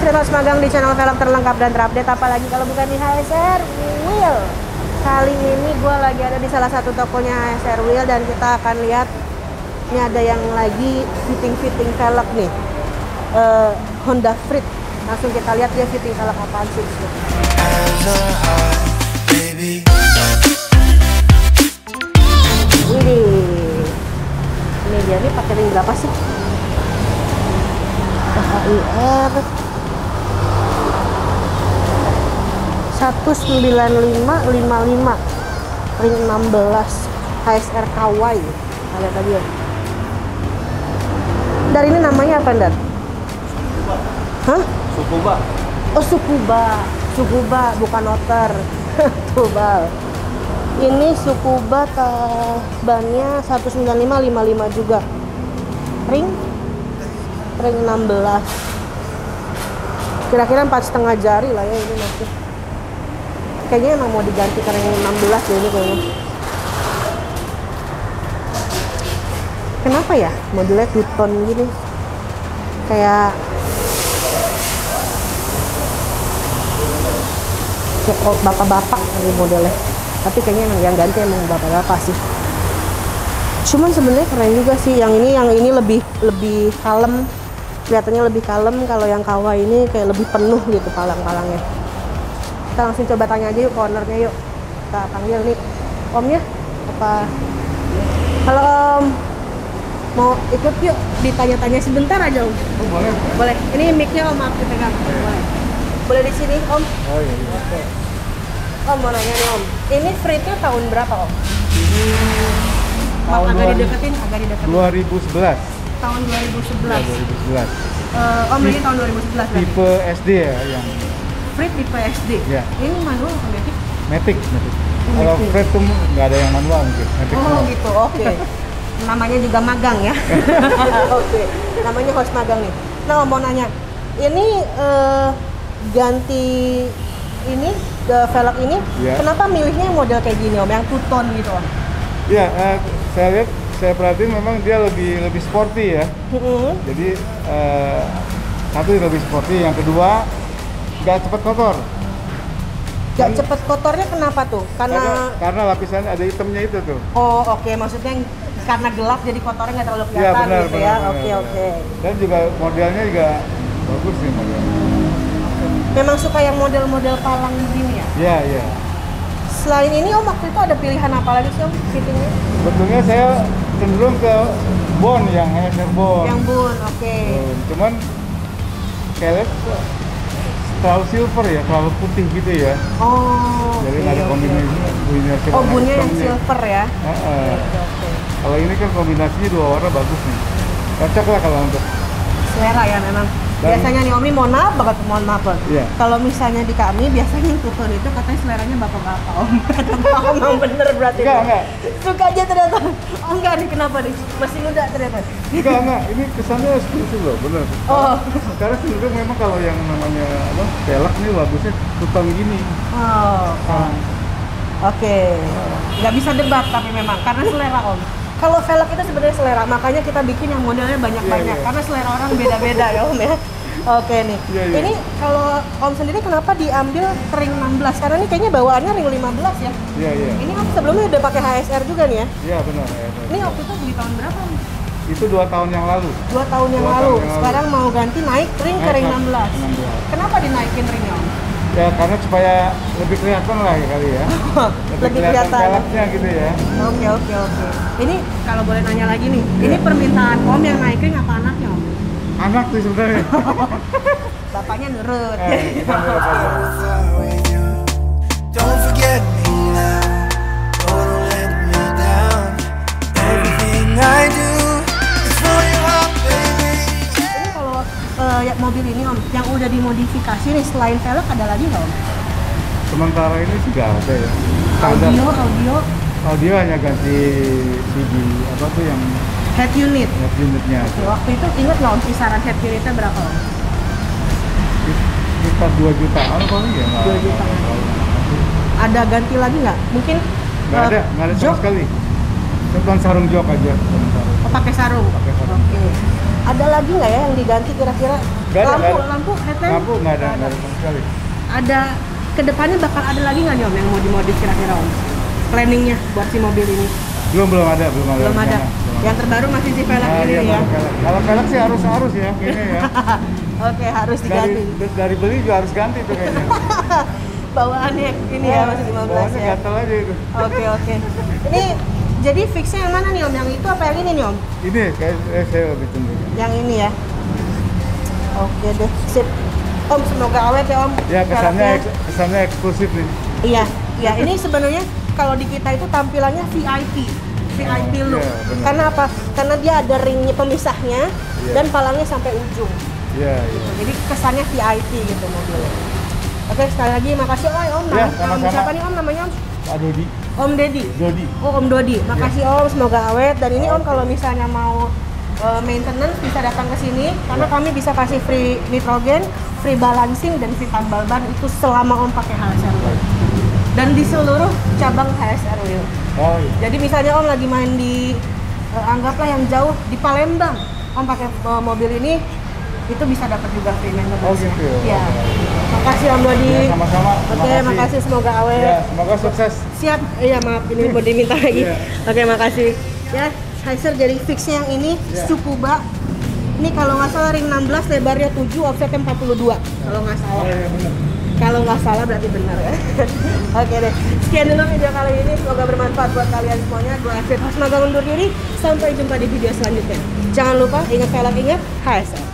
masih terus magang di channel velg terlengkap dan terupdate, apalagi kalau bukan di HSR Wheel. Kali ini gue lagi ada di salah satu tokonya HSR Wheel dan kita akan lihat ini ada yang lagi fitting velg nih, Honda Freed. Langsung kita lihat dia fitting velg apaan sih. Widih, ini dia nih pakai ring berapa sih? HIR 19555 ring 16 HSR Kawai. Lihat tadi ya. Dari ini namanya apa, Dar? Hah? Sukuba. Oh, Sukuba bukan otter. Tubal. Ini Sukuba bannya 19555 juga. Ring 16. Kira-kira 4,5 jari lah ya ini masih. Kayaknya emang mau diganti ke ring 16 ya ini kayaknya. Kenapa ya modelnya two-tone gini? Kayak bapak-bapak ini modelnya. Tapi kayaknya yang ganti emang bapak-bapak sih. Cuman sebenarnya keren juga sih. Yang ini lebih kalem. Kelihatannya lebih kalem. Kalau yang Kawa ini kayak lebih penuh gitu palang-palangnya. Kita langsung coba tanya aja yuk ke ownernya yuk. Kita panggil nih omnya. Apa? Halo Om. Mau ikut yuk ditanya-tanya sebentar aja Om. Oh, boleh. Boleh. Ini mic-nya Om, maaf dipegang. Boleh. Boleh di sini Om. Oh iya. Oke. Om mau nanya nih Om. Ini Freed-nya tahun berapa Om? Ini tahun agak dideketin. 2011. Tahun 2011. Ya, 2011. Om ini tahun 2011 kan? Tipe SD ya yang Freed tipe SD. Ya. Ini manual atau matic? Matic. Oh, Kalau Matic. Freed tuh nggak ada yang manual mungkin. Matic Oh semua. gitu, oke. Namanya juga magang ya. Oke. Namanya host magang nih. Nah Om mau nanya, ini ganti ini velg ini, Ya. kenapa milihnya model kayak gini Om, yang two tone gitu Om? Iya, saya perhatiin memang dia lebih sporty ya. Jadi satu lebih sporty, yang kedua nggak cepat kotor. Gak cepet kotornya kenapa tuh? Karena lapisannya ada hitamnya itu tuh. Oh oke, maksudnya karena gelap jadi kotornya nggak terlalu kelihatan Iya, benar, gitu ya. benar, Oke. benar. Dan juga modelnya juga bagus nih modelnya. Memang suka yang model-model palang begini ya? Iya, iya. Selain ini Om waktu itu ada pilihan apa lagi sih Om fittingnya? Sebetulnya saya cenderung ke bone yang HSR bone. Yang bun, oke. Cuman saya lihat terlalu silver ya, terlalu putih gitu ya. Oh. Jadi oke, nggak ada oke. kombinasi. Oh bunnya yang hitamnya. silver ya? Oke. Kalau ini kan kombinasinya dua warna bagus nih. Cocok lah kalau untuk Selera ya memang. Dan- Biasanya nih Om ini mohon maaf banget. Iya. Kalau misalnya di kami biasanya yang tutur itu katanya seleranya bapak-bapak Om. Kata Om memang bener berarti. Enggak. Suka aja ternyata. Oh enggak nih kenapa nih? Masih muda ternyata. Enggak. Ini kesannya seperti itu loh, bener. Oh. Karena cenderung memang kalau yang namanya velg nih bagusnya tutang gini. Oh. Nah, Oke. Nggak bisa debat tapi memang karena selera Om. Kalau velg itu sebenarnya selera, makanya kita bikin yang modelnya banyak-banyak. Iya. Karena selera orang beda-beda ya Om ya. Oke nih. Iya. Ini kalau Om sendiri kenapa diambil ring 16? Karena ini kayaknya bawaannya ring 15 ya. Iya. Ini Om sebelumnya udah pakai HSR juga nih ya. Iya benar. Ini waktu itu beli tahun berapa Om? Itu 2 tahun yang lalu. 2 tahun yang 2 lalu. tahun yang lalu. Sekarang mau ganti naik ring ke ring 16. 16. Kenapa dinaikin ringnya Om? Ya karena supaya lebih kelihatan lah ya kali ya. Lebih kelihatan. velgnya gitu ya. Oke. Ini kalau boleh nanya lagi nih, ini permintaan Om yang naik ring apa anaknya Om? Anak tuh sebenarnya. Bapaknya nurut. Kita lihat aja. Don't forget me now. Don't let me down. Everything I do is for your heart, baby. Ini kalau ya, mobil ini Om, yang udah dimodifikasi nih selain velg ada lagi nggak Om? Sementara ini sih nggak ada ya. Standar. Audio, Audio hanya ganti CD apa tuh yang head unit. unitnya aja. Waktu itu inget nggak Om kisaran head unitnya berapa Om? Sekitar 2 jutaan paling ya. 2 jutaan. Ada ganti lagi nggak? Mungkin Nggak ada sama jok? sekali. Cuma sarung jok aja. Oh, pakai sarung. Pakai sarung. Oke. Ada lagi nggak ya yang diganti kira-kira? Nggak ada, nggak ada. Lampu headlamp? Lampu nggak ada sama sekali. Ada kedepannya bakal ada lagi nggak nih Om yang mau dimodif kira-kira Om? Planningnya buat si mobil ini? Belum ada. Belum ada. Yang terbaru masih si velg ini iya, ya? Kalau velg sih harus ya kayaknya ya. Oke, harus diganti. Dari beli juga harus ganti tuh kayaknya. Bawaannya ini ya masih 15 Bawaannya ya? gatel aja itu. Oke. Ini jadi fixnya yang mana nih Om? Yang itu apa yang ini nih Om? Ini kayak saya lebih cenderung. Yang ini ya? Oke deh, sip. Om semoga awet ya Om. Ya Velgnya. kesannya eksklusif nih. Iya. Ini sebenarnya kalau di kita itu tampilannya VIP look. Iya, benar. Karena apa? Karena dia ada ringnya pemisahnya Iya. dan palangnya sampai ujung. Iya. Jadi kesannya VIP gitu mobilnya. Oke, sekali lagi makasih Om. Ya, Om sama-sama. siapa nih Om namanya Om? Pak Dodi. Om Dedi. Dodi. Oh Om Dodi, makasih Om, semoga awet. Dan ini Om kalau misalnya mau maintenance bisa datang ke sini karena kami bisa kasih free nitrogen, free balancing dan free tambal ban itu selama Om pakai HSR Wheel. Dan di seluruh cabang HSR Wheel. Oh iya. Jadi misalnya Om lagi main di anggaplah yang jauh di Palembang, Om pakai mobil ini itu bisa dapat juga free maintenance. Oh gitu ya. Ya. Makasih Om Dodi. Ya, sama-sama. Oke, makasih semoga awet. Ya, semoga sukses. Siap. Iya, maaf ini mau diminta lagi. Iya. Oke, makasih. Ya, Heiser jadi fixnya yang ini Tsukuba. Ini kalau nggak salah ring 16, lebarnya 7, offsetnya 42. Kalau nggak salah. Iya, benar. Kalau nggak salah berarti benar ya. Oke deh. Sekian dulu video kali ini. Semoga bermanfaat buat kalian semuanya. Gue Afid Hasmaga undur diri. Sampai jumpa di video selanjutnya. Jangan lupa ingat velg, ingat HSR.